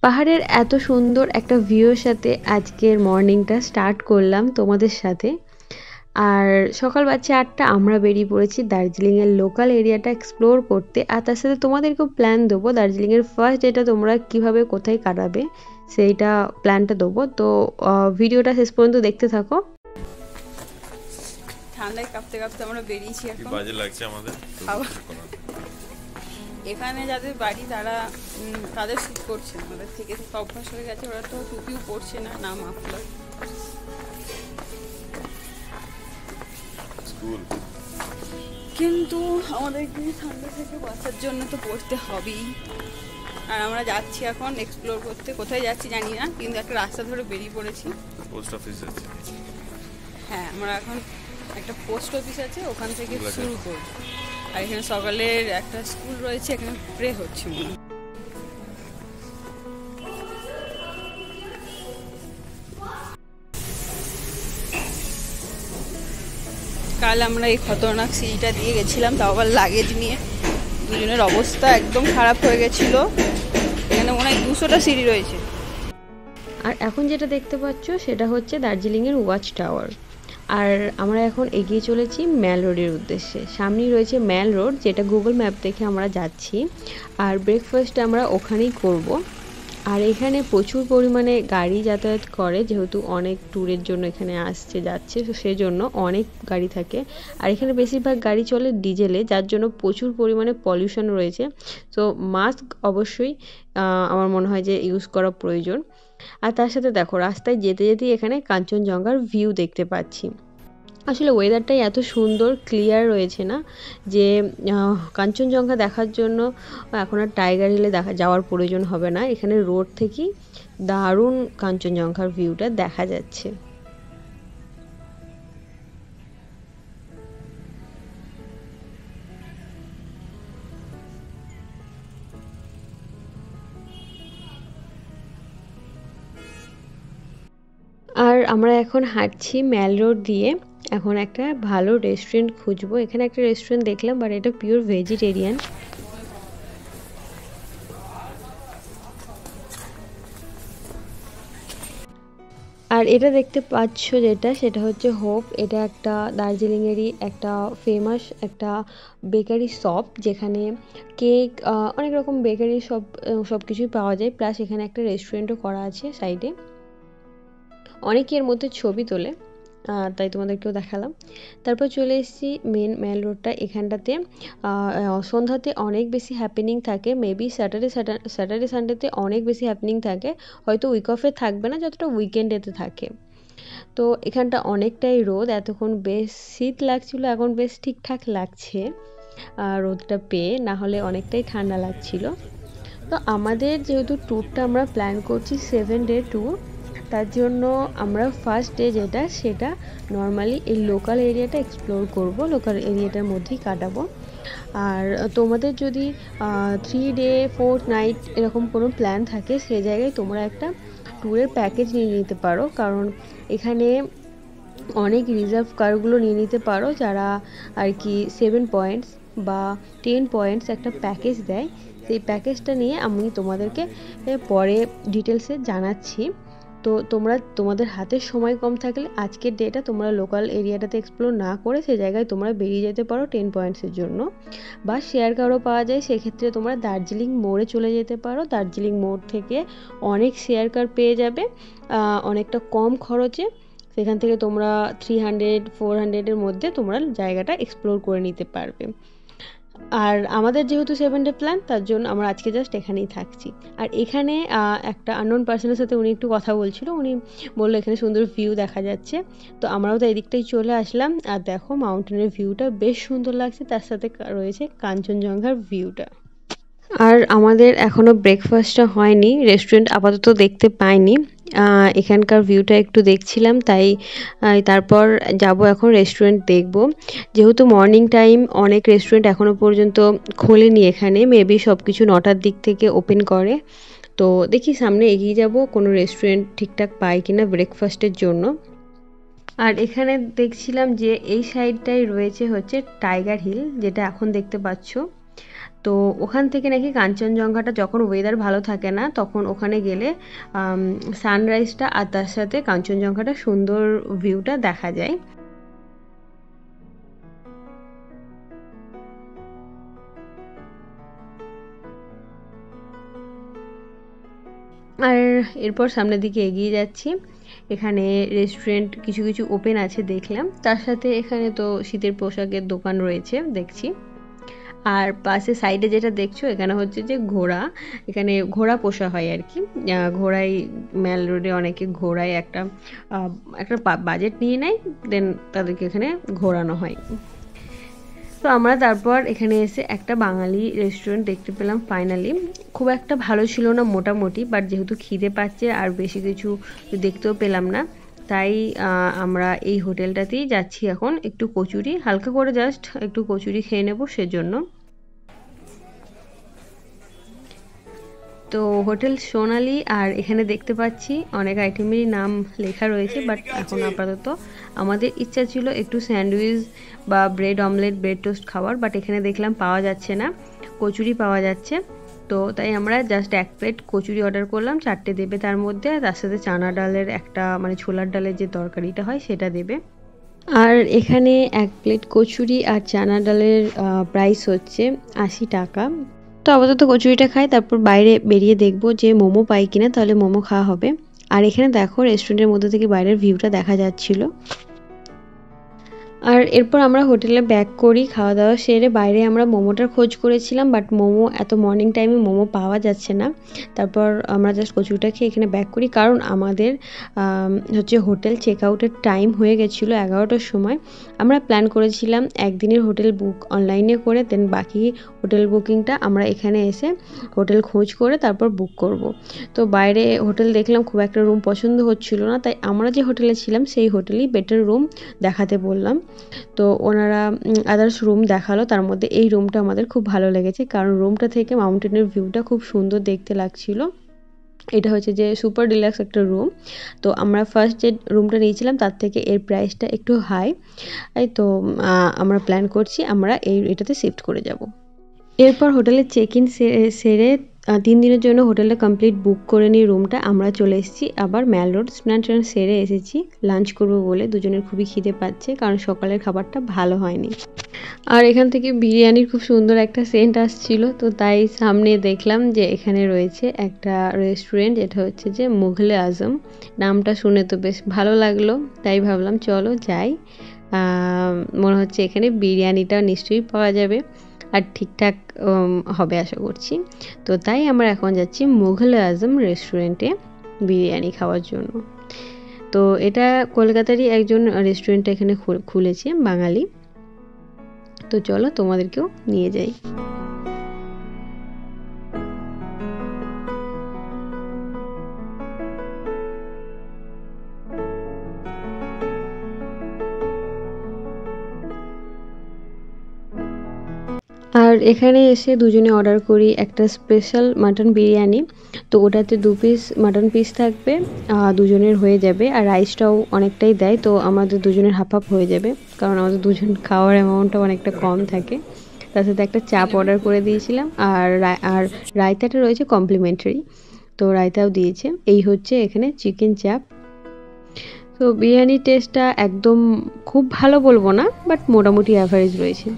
পাহাড়ের এত সুন্দর একটা ভিউর সাথে আজকের মর্নিংটা স্টার্ট করলাম তোমাদের সাথে। আর সকাল বাজছে 8টা, আমরা বেরিয়ে পড়েছি দার্জিলিংয়ের লোকাল এরিয়াটা এক্সপ্লোর করতে। আর তার সাথে তোমাদেরকেও প্ল্যান দেবো দার্জিলিংয়ের ফার্স্ট ডেটা তোমরা কিভাবে কোথায় কাটাবে সেইটা প্ল্যানটা দেবো। তো ভিডিওটা শেষ পর্যন্ত দেখতে থাকো। ঠান্ডায় কাঁপতে কাঁপতে আমরা বেরিয়েছি এখন। কি বাজে লাগছে আমাদের। এখানে যাদের বাড়ি তারা তাদের শ্যুট করছে, আমাদের থেকে অভ্যাস হয়ে গেছে, ওরা তো টুপিও পরছে না, না মাফলার। কিন্তু আমাদেরকে ঠান্ডা থেকে বাঁচার জন্য তো পড়তে হবেই। আর আমরা যাচ্ছি এখন এক্সপ্লোর করতে, কোথায় যাচ্ছি জানি না, কিন্তু একটা রাস্তা ধরে বেরিয়ে পড়েছি। পোস্ট অফিস আছে। হ্যাঁ, আমরা এখন একটা পোস্ট অফিস আছে, ওখান থেকে শুরু করব। আর এখানে সকালের একটা স্কুল রয়েছে, এখানে প্রে হচ্ছে মনে হয়। কাল আমরা এই খতরনাক সিঁড়িটা দিয়ে গেছিলাম, তাও আবার লাগেজ নিয়ে। দুজনের অবস্থা একদম খারাপ হয়ে গেছিল। এখানে মনে হয় 200টা সিঁড়ি রয়েছে। আর এখন যেটা দেখতে পাচ্ছ সেটা হচ্ছে দার্জিলিংয়ের ওয়াচ টাওয়ার। আর আমরা এখন এগিয়ে চলেছি ম্যাল রোডের উদ্দেশ্যে। সামনেই রয়েছে ম্যাল রোড, যেটা গুগল ম্যাপ দেখে আমরা যাচ্ছি। আর ব্রেকফাস্ট আমরা ওখানেই করব। আর এখানে প্রচুর পরিমাণে গাড়ি যাতায়াত করে, যেহেতু অনেক ট্যুরের জন্য এখানে আসছে যাচ্ছে, তো সেজন্য অনেক গাড়ি থাকে। আর এখানে বেশিরভাগ গাড়ি চলে ডিজেলে, যার জন্য প্রচুর পরিমাণে পলিউশন রয়েছে। তো মাস্ক অবশ্যই আমার মনে হয় যে ইউজ করা প্রয়োজন। আর তার সাথে দেখো, রাস্তায় যেতে যেতেই এখানে কাঞ্চনজঙ্ঘার ভিউ দেখতে পাচ্ছি। আসলে ওয়েদারটাই এত সুন্দর ক্লিয়ার রয়েছে না, যে কাঞ্চনজঙ্ঘা দেখার জন্য এখন আর টাইগার হিলে যাওয়ার প্রয়োজন হবে না। এখানে রোড থেকেই দারুণ কাঞ্চনজঙ্ঘার ভিউটা দেখা যাচ্ছে। আর আমরা এখন হাঁটছি ম্যাল রোড দিয়ে। এখন একটা ভালো রেস্টুরেন্ট খুঁজবো। এখানে একটা রেস্টুরেন্ট দেখলাম, বাট এটা পিওর ভেজিটেরিয়ান। আর এটা দেখতে পাচ্ছ যেটা, সেটা হচ্ছে হোপ। এটা একটা দার্জিলিংয়েরই একটা ফেমাস একটা বেকারি শপ, যেখানে কেক, অনেক রকম বেকারি সব কিছুই পাওয়া যায়। প্লাস এখানে একটা রেস্টুরেন্টও করা আছে সাইডে। অনেকের মধ্যে ছবি তোলে, তাই তোমাদেরকেও দেখালাম। তারপর চলে এসেছি মেন রোডটা। এখানটাতে সন্ধ্যাতে অনেক বেশি হ্যাপেনিং থাকে। মেবি স্যাটারডে সানডেতে অনেক বেশি হ্যাপেনিং থাকে, হয়তো উইক অফে থাকবে না যতটা উইকেন্ডেতে থাকে। তো এখানটা অনেকটাই রোদ, এতক্ষণ বেশ শীত লাগছিল, এখন বেশ ঠিকঠাক লাগছে রোদটা পেয়ে, না হলে অনেকটাই ঠান্ডা লাগছিল। তো আমাদের যেহেতু ট্যুরটা আমরা প্ল্যান করছি 7 ডে ট্যুর, তার জন্য আমরা ফার্স্ট ডে যেটা, সেটা নর্মালি এই লোকাল এরিয়াটা এক্সপ্লোর করব, লোকাল এরিয়াটার মধ্যেই কাটাবো। আর তোমাদের যদি 3 ডে 4 নাইট এরকম কোনো প্ল্যান থাকে, সেই জায়গায় তোমরা একটা ট্যুরের প্যাকেজ নিয়ে নিতে পারো, কারণ এখানে অনেক রিজার্ভ কারগুলো নিয়ে নিতে পারো, যারা আর কি 7 পয়েন্টস বা 10 পয়েন্টস একটা প্যাকেজ দেয়। সেই প্যাকেজটা নিয়ে আমি তোমাদেরকে পরে ডিটেলসে জানাচ্ছি। তো তোমাদের হাতে সময় কম থাকলে আজকের ডেটা তোমরা লোকাল এরিয়াটাতে এক্সপ্লোর না করে সে জায়গায় তোমরা বেরিয়ে যেতে পারো 10 পয়েন্টসের জন্য। বা শেয়ার কারও পাওয়া যায়, সেক্ষেত্রে তোমরা দার্জিলিং মোড়ে চলে যেতে পারো। দার্জিলিং মোড় থেকে অনেক শেয়ার কার পেয়ে যাবে অনেকটা কম খরচে। সেখান থেকে তোমরা 300-400-এর মধ্যে তোমরা জায়গাটা এক্সপ্লোর করে নিতে পারবে। আর আমাদের যেহেতু 7 ডে প্ল্যান, তার জন্য আমরা আজকে জাস্ট এখানেই থাকছি। আর এখানে একটা আননোন পার্সনের সাথে উনি একটু কথা বলছিল, উনি বললো এখানে সুন্দর ভিউ দেখা যাচ্ছে। তো আমরাও তো এদিকটাই চলে আসলাম। আর দেখো, মাউন্টেনের ভিউটা বেশ সুন্দর লাগছে, তার সাথে রয়েছে কাঞ্চনজঙ্ঘার ভিউটা। আর আমাদের এখনও ব্রেকফাস্টটা হয়নি, রেস্টুরেন্ট আপাতত দেখতে পাইনি। এখানকার ভিউটা একটু দেখছিলাম, তাই তারপর যাব এখন রেস্টুরেন্ট দেখব। যেহেতু মর্নিং টাইম, অনেক রেস্টুরেন্ট এখনও পর্যন্ত খোলেনি এখানে, মেবি সব কিছু 9টার দিক থেকে ওপেন করে। তো দেখি সামনে এগিয়ে যাব কোনো রেস্টুরেন্ট ঠিকঠাক পাই কিনা ব্রেকফাস্টের জন্য। আর এখানে দেখছিলাম যে এই সাইডটাই রয়েছে হচ্ছে টাইগার হিল, যেটা এখন দেখতে পাচ্ছ। তো ওখান থেকে নাকি কাঞ্চনজঙ্ঘাটা যখন ওয়েদার ভালো থাকে না তখন ওখানে গেলে সানরাইজটা আর তার সাথে কাঞ্চনজঙ্ঘাটা সুন্দর ভিউটা দেখা যায়। আর এরপর সামনের দিকে এগিয়ে যাচ্ছি। এখানে রেস্টুরেন্ট কিছু কিছু ওপেন আছে দেখলাম, তার সাথে এখানে তো শীতের পোশাকের দোকান রয়েছে দেখছি। আর পাশে সাইডে যেটা দেখছো এখানে হচ্ছে যে ঘোড়া, এখানে ঘোড়া পোষা হয় আর কি। ঘোড়ায় ম্যাল রোডে অনেকে ঘোড়ায় একটা একটা বাজেট নিয়ে নেয়, দেন তাদেরকে এখানে ঘোরানো হয়। তো আমরা তারপর এখানে এসে একটা বাঙালি রেস্টুরেন্ট দেখতে পেলাম ফাইনালি। খুব একটা ভালো ছিল না, মোটামুটি, বাট যেহেতু খিদে পাচ্ছে আর বেশি কিছু দেখতেও পেলাম না, তাই আমরা এই হোটেলটাতেই যাচ্ছি এখন। একটু কচুরি হালকা করে জাস্ট একটু কচুরি খেয়ে নেবো সেজন্য। তো হোটেল সোনালি, আর এখানে দেখতে পাচ্ছি অনেক আইটেমেরই নাম লেখা রয়েছে, বাট এখন আপাতত আমাদের ইচ্ছা ছিল একটু স্যান্ডউইচ বা ব্রেড অমলেট, ব্রেড টোস্ট খাওয়ার, বাট এখানে দেখলাম পাওয়া যাচ্ছে না, কচুরি পাওয়া যাচ্ছে। তো তাই আমরা জাস্ট এক প্লেট কচুরি অর্ডার করলাম, 4টে দেবে তার মধ্যে, তার সাথে চানা ডালের একটা মানে ছোলার ডালের যে তরকারিটা হয় সেটা দেবে। আর এখানে এক প্লেট কচুরি আর চানা ডালের প্রাইস হচ্ছে 80 টাকা। তো আপাতত কচুরিটা খাই, তারপর বাইরে বেরিয়ে দেখবো যে মোমো পাই কিনা, তাহলে মোমো খাওয়া হবে। আর এখানে দেখো রেস্টুরেন্টের মধ্যে থেকে বাইরের ভিউটা দেখা যাচ্ছিল। আর এরপর আমরা হোটেলে ব্যাক করি, খাওয়া দাওয়া সেরে বাইরে আমরা মোমোটার খোঁজ করেছিলাম, বাট মোমো এত মর্নিং টাইমে মোমো পাওয়া যাচ্ছে না। তারপর আমরা জাস্ট কচুরিটা খেয়ে এখানে ব্যাক করি, কারণ আমাদের হচ্ছে হোটেল চেক আউটের টাইম হয়ে গেছিলো 11টার সময়। আমরা প্ল্যান করেছিলাম একদিনের হোটেল বুক অনলাইনে করে, দেন বাকি হোটেল বুকিংটা আমরা এখানে এসে হোটেল খোঁজ করে তারপর বুক করব। তো বাইরে হোটেল দেখলাম খুব একটা রুম পছন্দ হচ্ছিল না, তাই আমরা যে হোটেলে ছিলাম সেই হোটেলেই বেটার রুম দেখাতে বললাম। তো ওনারা আদার্স রুম দেখালো, তার মধ্যে এই রুমটা আমাদের খুব ভালো লেগেছে, কারণ রুমটা থেকে মাউন্টেনের ভিউটা খুব সুন্দর দেখতে লাগছিল। এটা হচ্ছে যে সুপার ডিলাক্স একটা রুম। তো আমরা ফার্স্ট যে রুমটা নিয়েছিলাম তার থেকে এর প্রাইসটা একটু হাই, তো আমরা প্ল্যান করছি আমরা এটাতে শিফট করে যাব। এরপর হোটেলের চেক ইন সেরে 3 দিনের জন্য হোটেলটা কমপ্লিট বুক করে নিয়ে রুমটা আমরা চলে এসেছি আবার ম্যাল রোড। স্নান টান সেরে এসেছি লাঞ্চ করবো বলে, দুজনের খুবই খিদে পাচ্ছে কারণ সকালের খাবারটা ভালো হয়নি। আর এখান থেকে বিরিয়ানির খুব সুন্দর একটা সেন্ট আসছিল, তো তাই সামনে দেখলাম যে এখানে রয়েছে একটা রেস্টুরেন্ট, এটা হচ্ছে যে মুঘলে আজম। নামটা শুনে তো বেশ ভালো লাগলো, তাই ভাবলাম চলো যাই। মনে হচ্ছে এখানে বিরিয়ানিটাও নিশ্চয়ই পাওয়া যাবে আর ঠিকঠাক হবে আশা করছি। তো তাই আমরা এখন যাচ্ছি মুঘলে আজম রেস্টুরেন্টে বিরিয়ানি খাওয়ার জন্য। তো এটা কলকাতারই একজন রেস্টুরেন্ট এখানে খুলেছে বাঙালি। তো চলো তোমাদেরকেও নিয়ে যাই। আর এখানে এসে দুজনে অর্ডার করি একটা স্পেশাল মাটন বিরিয়ানি। তো ওটাতে 2 পিস মাটন পিস থাকবে, দুজনের হয়ে যাবে। আর রাইসটাও অনেকটাই দেয়, তো আমাদের দুজনের হাফ হাফ হয়ে যাবে, কারণ আমাদের দুজন খাওয়ার অ্যামাউন্টটা অনেকটা কম থাকে। তার সাথে একটা চাপ অর্ডার করে দিয়েছিলাম, আর রায়তাটা রয়েছে কমপ্লিমেন্টারি, তো রায়তাও দিয়েছে। এই হচ্ছে এখানে চিকেন চাপ। তো বিরিয়ানির টেস্টটা একদম খুব ভালো বলবো না, বাট মোটামুটি অ্যাভারেজ রয়েছে।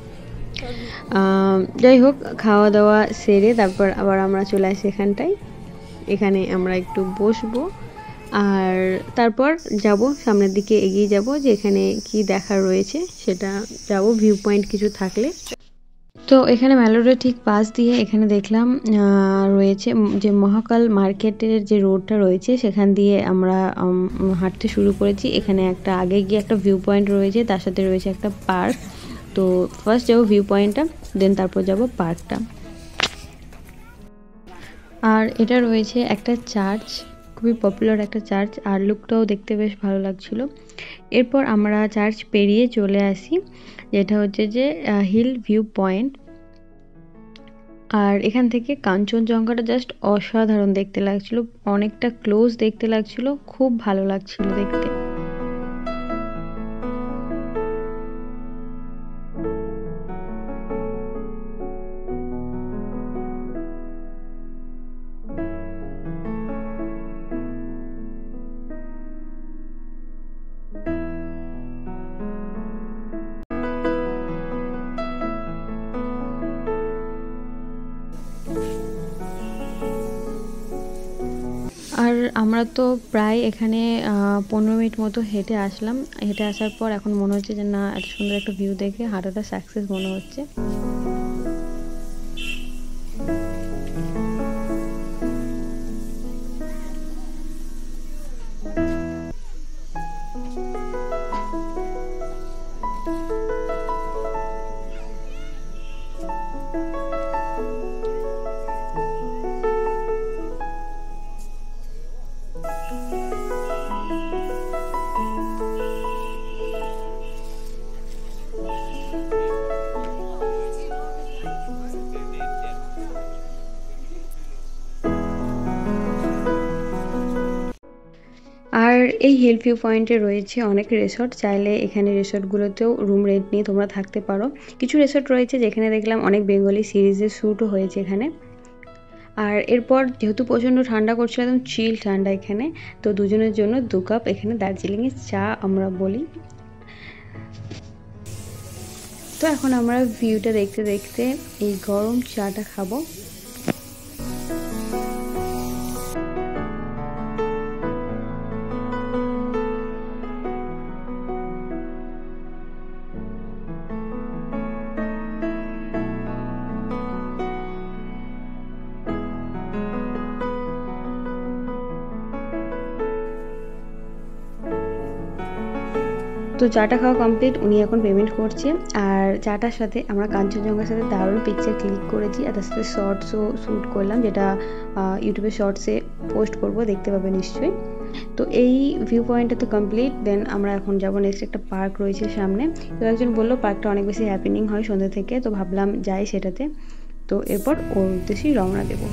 যাই হোক, খাওয়া দাওয়া সেরে তারপর আবার আমরা চলে আসি এখানটায়। এখানে আমরা একটু বসবো আর তারপর যাব সামনের দিকে এগিয়ে যাব, যে এখানে কি দেখার রয়েছে সেটা যাব, ভিউ পয়েন্ট কিছু থাকলে। তো এখানে ম্যালোডের ঠিক পাশ দিয়ে এখানে দেখলাম রয়েছে যে মহাকাল মার্কেটের যে রোডটা রয়েছে, সেখান দিয়ে আমরা হাঁটতে শুরু করেছি। এখানে একটা আগে গিয়ে একটা ভিউ পয়েন্ট রয়েছে, তার সাথে রয়েছে একটা পার্ক। তো ফার্স্ট যাবো ভিউ পয়েন্টটা, দেন তারপর যাব পার্কটা। আর এটা রয়েছে একটা চার্চ, খুবই পপুলার একটা চার্চ, আর লুকটাও দেখতে বেশ ভালো লাগছিল। এরপর আমরা চার্চ পেরিয়ে চলে আসি, যেটা হচ্ছে যে হিল ভিউ পয়েন্ট। আর এখান থেকে কাঞ্চনজঙ্ঘাটা জাস্ট অসাধারণ দেখতে লাগছিল, অনেকটা ক্লোজ দেখতে লাগছিল, খুব ভালো লাগছিল দেখতে। আমরা তো প্রায় এখানে 15 মিনিট মতো হেঁটে আসলাম। হেঁটে আসার পর এখন মনে হচ্ছে যে না, এত সুন্দর একটা ভিউ দেখে হাঁটাটা সাকসেস মনে হচ্ছে। আর এই হিল ভিউ পয়েন্টে রয়েছে অনেক রিসর্ট, চাইলে এখানে রিসর্টগুলোতেও রুম রেন্ট নিয়ে তোমরা থাকতে পারো। কিছু রিসর্ট রয়েছে যেখানে দেখলাম অনেক বেঙ্গলি সিরিজের শ্যুটও হয়েছে এখানে। আর এরপর যেহেতু প্রচণ্ড ঠান্ডা করছিল, একদম চিল ঠান্ডা এখানে, তো দুজনের জন্য 2 কাপ এখানে দার্জিলিংয়ের চা আমরা বলি। তো এখন আমরা ভিউটা দেখতে দেখতে এই গরম চাটা খাবো। তো চাটা খাওয়া কমপ্লিট, উনি এখন পেমেন্ট করছে। আর চাটার সাথে আমরা কাঞ্চনজঙ্ঘার সাথে দারুণ পিকচার ক্লিক করেছি, আর তার সাথে শর্টসও শ্যুট করলাম, যেটা ইউটিউবে শর্টসে পোস্ট করব, দেখতে পাবে নিশ্চয়ই। তো এই ভিউ পয়েন্টটা তো কমপ্লিট। দেন আমরা এখন যাব নেক্সট, একটা পার্ক রয়েছে সামনে। তো একজন বললো পার্কটা অনেক বেশি হ্যাপেনিং হয় সন্ধ্যা থেকে, তো ভাবলাম যাই সেটাতে। তো এরপর ওর উদ্দেশ্যেই রওনা দেবো।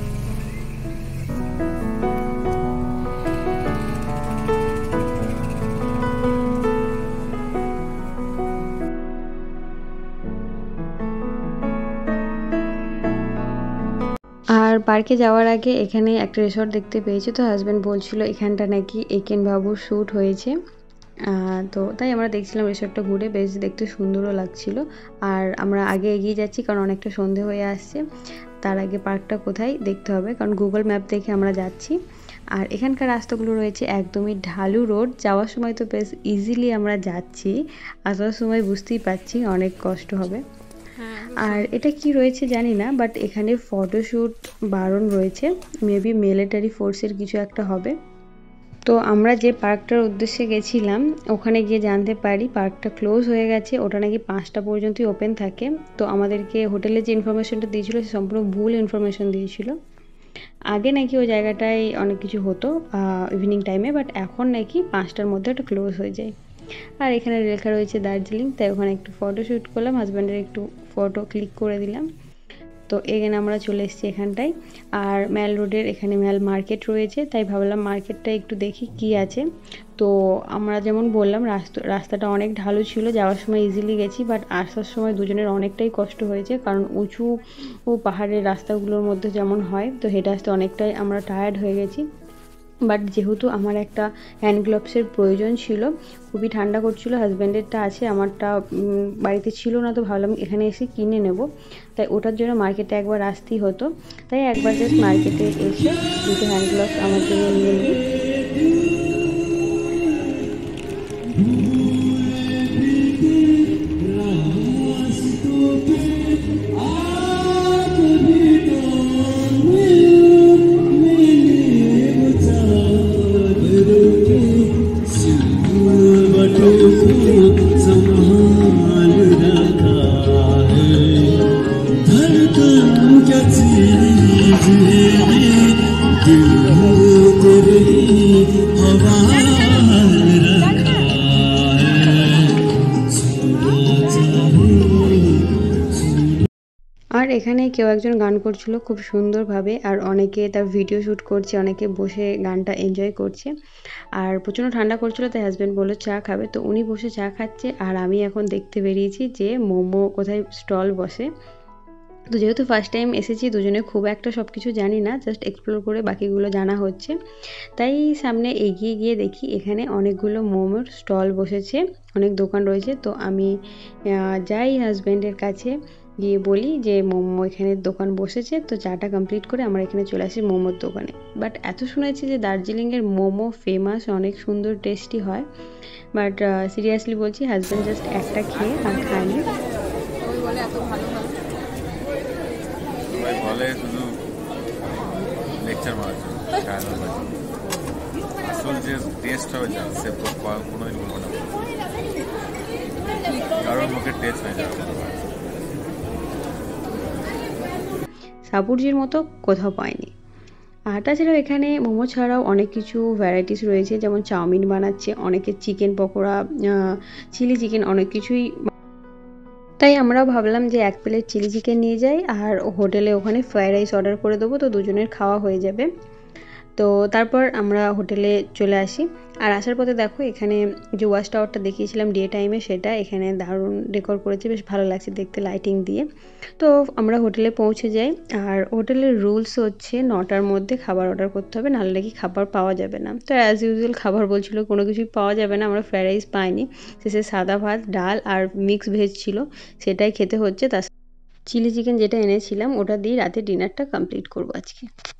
আর পার্কে যাওয়ার আগে এখানে একটা রিসর্ট দেখতে পেয়েছি, তো হাজব্যান্ড বলছিল এখানটা নাকি একেন বাবুর শ্যুট হয়েছে। তো তাই আমরা দেখছিলাম রিসর্টটা ঘুরে, বেশ দেখতে সুন্দরও লাগছিল। আর আমরা আগে এগিয়ে যাচ্ছি কারণ অনেকটা সন্ধে হয়ে আসছে। তার আগে পার্কটা কোথায় দেখতে হবে, কারণ গুগল ম্যাপ দেখে আমরা যাচ্ছি। আর এখানকার রাস্তাগুলো রয়েছে একদমই ঢালু রোড, যাওয়ার সময় তো বেশ ইজিলি আমরা যাচ্ছি, আসার সময় বুঝতেই পারছি অনেক কষ্ট হবে। আর এটা কি রয়েছে জানি না, বাট এখানে ফটোশ্যুট বারণ রয়েছে, মেবি মিলিটারি ফোর্সের কিছু একটা হবে। তো আমরা যে পার্কটার উদ্দেশ্যে গেছিলাম ওখানে গিয়ে জানতে পারি পার্কটা ক্লোজ হয়ে গেছে, ওটা নাকি 5টা পর্যন্তই ওপেন থাকে। তো আমাদেরকে হোটেলে যে ইনফরমেশনটা দিয়েছিল সে সম্পূর্ণ ভুল ইনফরমেশন দিয়েছিল। আগে নাকি ওই জায়গাটায় অনেক কিছু হতো ইভিনিং টাইমে, বাট এখন নাকি 5টার মধ্যে ওটা ক্লোজ হয়ে যায়। আর এখানে লেখা রয়েছে দার্জিলিং, তাই ওখানে একটু ফটো শ্যুট করলাম, হাজব্যান্ডের একটু ফটো ক্লিক করে দিলাম। তো এখানে আমরা চলে এসেছি এখানটায়। আর ম্যাল রোডের এখানে ম্যাল মার্কেট রয়েছে, তাই ভাবলাম মার্কেটটা একটু দেখি কি আছে। তো আমরা যেমন বললাম রাস্তাটা অনেক ঢালু ছিল, যাওয়ার সময় ইজিলি গেছি, বাট আসার সময় দুজনের অনেকটাই কষ্ট হয়েছে, কারণ উঁচু ও পাহাড়ের রাস্তাগুলোর মধ্যে যেমন হয়, তো হেঁটে আসতে অনেকটাই আমরা টায়ার্ড হয়ে গেছি। বাট যেহেতু আমার একটা হ্যান্ড গ্লাভসের প্রয়োজন ছিল, খুবই ঠান্ডা করছিল, হাজব্যান্ডেরটা আছে, আমারটা বাড়িতে ছিল না, তো ভাবলাম এখানে এসে কিনে নেব। তাই ওটার জন্য মার্কেটে একবার আসতেই হতো, তাই একবার জাস্ট মার্কেটে এসে দুটো হ্যান্ড গ্লাভস আমার জন্য নিয়ে নিই। আর এখানে কেউ একজন গান করছিল খুব সুন্দরভাবে, আর অনেকে তার ভিডিও শ্যুট করছে, অনেকে বসে গানটা এনজয় করছে। আর প্রচণ্ড ঠান্ডা করছিল, তাই হাজব্যান্ড বললো চা খাবে, তো উনি বসে চা খাচ্ছে, আর আমি এখন দেখতে বেরিয়েছি যে মোমো কোথায় স্টল বসে। তো যেহেতু ফার্স্ট টাইম এসেছি, দুজনে খুব একটা সব কিছু জানি না, জাস্ট এক্সপ্লোর করে বাকিগুলো জানা হচ্ছে। তাই সামনে এগিয়ে গিয়ে দেখি এখানে অনেকগুলো মোমোর স্টল বসেছে, অনেক দোকান রয়েছে। তো আমি যাই হাজব্যান্ডের কাছে, গিয়ে বলি যে মোমো এখানে দোকান বসেছে, তো চাটা কমপ্লিট করে আমরা এখানে চলে আসি মোমোর দোকানে। বাট এত শুনেছি যে দার্জিলিংয়ের মোমো ফেমাস, অনেক সুন্দর টেস্টি হয়, বাট সিরিয়াসলি বলছি হাজব্যান্ড জাস্ট একটা খেয়ে আর খায়নি। ওই বলে এত ভালো সবাই বলে শুধু লেকচার মারার জন্য, আসল যে টেস্ট হবে যা সে কোনোদিন বলবো না, কারোর মুখে টেস্ট হয়ে যাবে। সাপুরজির মতো কোথাও পাইনি। আর তাছাড়াও এখানে মোমো ছাড়াও অনেক কিছু ভ্যারাইটিস রয়েছে, যেমন চাউমিন বানাচ্ছে, অনেকে চিকেন পকোড়া, চিলি চিকেন, অনেক কিছুই। তাই আমরাও ভাবলাম যে 1 প্লেট চিলি চিকেন নিয়ে যাই আর হোটেলে ওখানে ফ্রাইড রাইস অর্ডার করে দেবো, তো দুজনের খাওয়া হয়ে যাবে। তো তারপর আমরা হোটেলে চলে আসি। আর আসার পথে দেখো এখানে যে ওয়াচ টাওয়ারটা দেখিয়েছিলাম ডে টাইমে, সেটা এখানে দারুণ ডেকোর করেছে, বেশ ভালো লাগছে দেখতে লাইটিং দিয়ে। তো আমরা হোটেলে পৌঁছে যাই। আর হোটেলের রুলস হচ্ছে 9টার মধ্যে খাবার অর্ডার করতে হবে, নাহলে নাকি খাবার পাওয়া যাবে না। তো অ্যাজ ইউজুয়াল খাবার বলছিল কোনো কিছুই পাওয়া যাবে না, আমরা ফ্রাইড রাইস পাইনি। শেষে সাদা ভাত, ডাল আর মিক্স ভেজ ছিল, সেটাই খেতে হচ্ছে। তার চিলি চিকেন যেটা এনেছিলাম ওটা দিয়ে রাতে ডিনারটা কমপ্লিট করবো আজকে।